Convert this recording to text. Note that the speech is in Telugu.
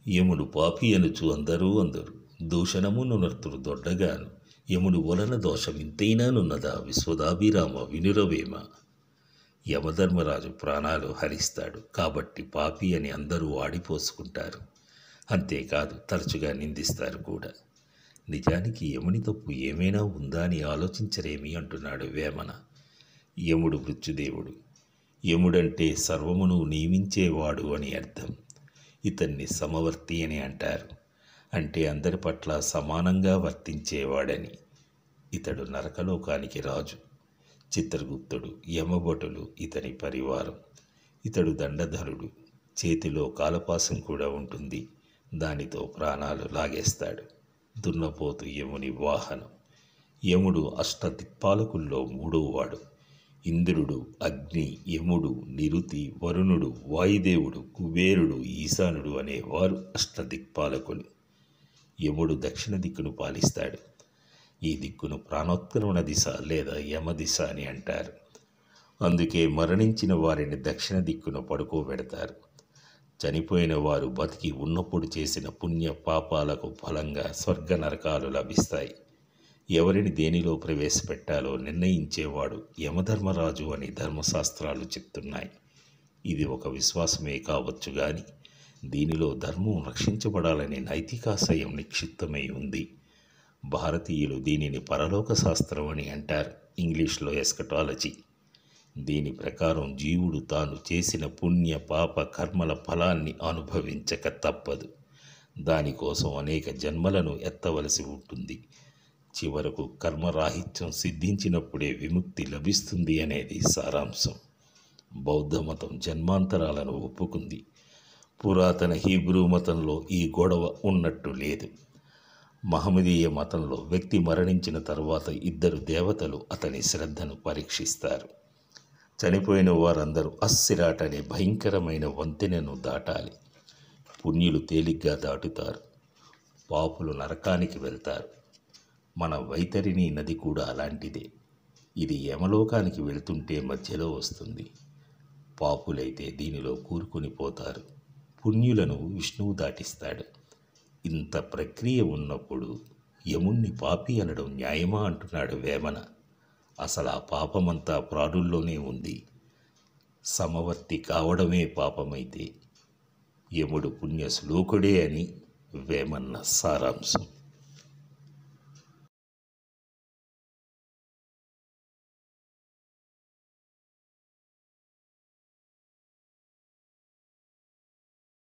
యముడు పాపి అనుచు అందరూ అందరు దూషణమును నర్తురు దొడ్డగాను యముడు వలన దోషమింతైనానున్నదా విశ్వదాభిరామ వినురవేమ. యమధర్మరాజు ప్రాణాలు హరిస్తాడు కాబట్టి పాపి అని అందరూ ఆడిపోసుకుంటారు. అంతేకాదు తరచుగా నిందిస్తారు కూడా. నిజానికి యముని తప్పు ఏమైనా ఉందా అని ఆలోచించరేమి అంటున్నాడు వేమన. యముడు మృత్యుదేవుడు. యముడంటే సర్వమును నియమించేవాడు అని అర్థం. ఇతన్ని సమవర్తి అని అంటారు. అంటే అందరి పట్ల సమానంగా వర్తించేవాడని. ఇతడు నరకలోకానికి రాజు. చిత్రగుప్తుడు, యమభటులు ఇతని పరివారం. ఇతడు దండధరుడు. చేతిలో కాలపాసం కూడా ఉంటుంది. దానితో ప్రాణాలు లాగేస్తాడు. దున్నపోతు యముని వాహనం. యముడు అష్టదిక్పాలకుల్లో మూడోవాడు. ఇంద్రుడు, అగ్ని, యముడు, నిరుతి, వరుణుడు, వాయుదేవుడు, కుబేరుడు, ఈశానుడు అనేవారు అష్టదిక్పాలకులు. యముడు దక్షిణ దిక్కును పాలిస్తాడు. ఈ దిక్కును ప్రాణోత్క్రమణ దిశ లేదా యమదిశ అని అంటారు. అందుకే మరణించిన వారిని దక్షిణ దిక్కున పడుకోబెడతారు. చనిపోయిన వారు బతికి ఉన్నప్పుడు చేసిన పుణ్య పాపాలకు ఫలంగా స్వర్గ నరకాలు లభిస్తాయి. ఎవరిని దేనిలో ప్రవేశపెట్టాలో నిర్ణయించేవాడు యమధర్మరాజు అని ధర్మశాస్త్రాలు చెప్తున్నాయి. ఇది ఒక విశ్వాసమే కావచ్చు గాని దీనిలో ధర్మం రక్షించబడాలనే నైతికాశయం నిక్షిప్తమై ఉంది. భారతీయులు దీనిని పరలోక శాస్త్రం అని అంటారు. ఇంగ్లీష్లో ఎస్కటాలజీ. దీని ప్రకారం జీవుడు తాను చేసిన పుణ్య పాప కర్మల ఫలాన్ని అనుభవించక తప్పదు. దానికోసం అనేక జన్మలను ఎత్తవలసి ఉంటుంది. చివరకు కర్మరాహిత్యం సిద్ధించినప్పుడే విముక్తి లభిస్తుంది అనేది సారాంశం. బౌద్ధ మతం జన్మాంతరాలను ఒప్పుకుంది. పురాతన హీబ్రూ మతంలో ఈ గొడవ ఉన్నట్టు లేదు. మహమ్మదీయ మతంలో వ్యక్తి మరణించిన తర్వాత ఇద్దరు దేవతలు అతని శ్రద్ధను పరీక్షిస్తారు. చనిపోయిన వారందరూ అస్సిరాట్ అనే భయంకరమైన వంతెనను దాటాలి. పుణ్యులు తేలిగ్గా దాటుతారు. పాపులు నరకానికి వెళ్తారు. మన వైతరిణి నది కూడా అలాంటిదే. ఇది యమలోకానికి వెళ్తుంటే మధ్యలో వస్తుంది. పాపులైతే దీనిలో కూరుకుని పోతారు. పుణ్యులను విష్ణువు దాటిస్తాడు. ఇంత ప్రక్రియ ఉన్నప్పుడు యముణ్ణి పాపి అనడం న్యాయమా అంటున్నాడు వేమన. అసలు ఆ పాపమంతా ప్రాణుల్లోనే ఉంది. సమవర్తి కావడమే పాపమైతే యముడు పుణ్య శ్లోకుడే అని వేమన్న సారాంశం.